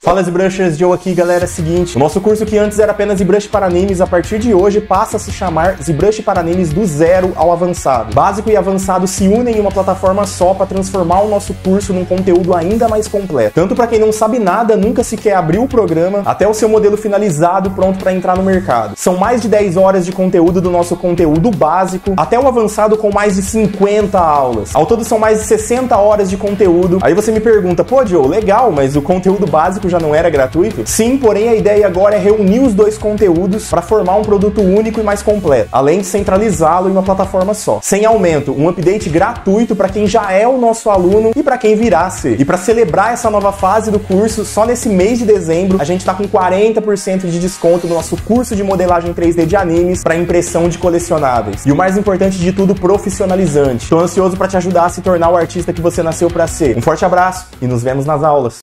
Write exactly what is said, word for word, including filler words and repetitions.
Fala ZBrushers, Joe aqui, galera. É o seguinte, o nosso curso que antes era apenas ZBrush para animes, a partir de hoje passa a se chamar ZBrush para animes do zero ao avançado. Básico e avançado se unem em uma plataforma só para transformar o nosso curso num conteúdo ainda mais completo. Tanto para quem não sabe nada, nunca sequer abriu o programa, até o seu modelo finalizado, pronto para entrar no mercado. São mais de dez horas de conteúdo do nosso conteúdo básico, até o avançado com mais de cinquenta aulas. Ao todo são mais de sessenta horas de conteúdo. Aí você me pergunta, pô Joe, legal, mas o conteúdo básico já não era gratuito? Sim, porém a ideia agora é reunir os dois conteúdos para formar um produto único e mais completo, além de centralizá-lo em uma plataforma só. Sem aumento, um update gratuito para quem já é o nosso aluno e para quem virá ser. E para celebrar essa nova fase do curso, só nesse mês de dezembro, a gente está com quarenta por cento de desconto no nosso curso de modelagem três D de animes para impressão de colecionáveis. E o mais importante de tudo, profissionalizante. Estou ansioso para te ajudar a se tornar o artista que você nasceu para ser. Um forte abraço e nos vemos nas aulas.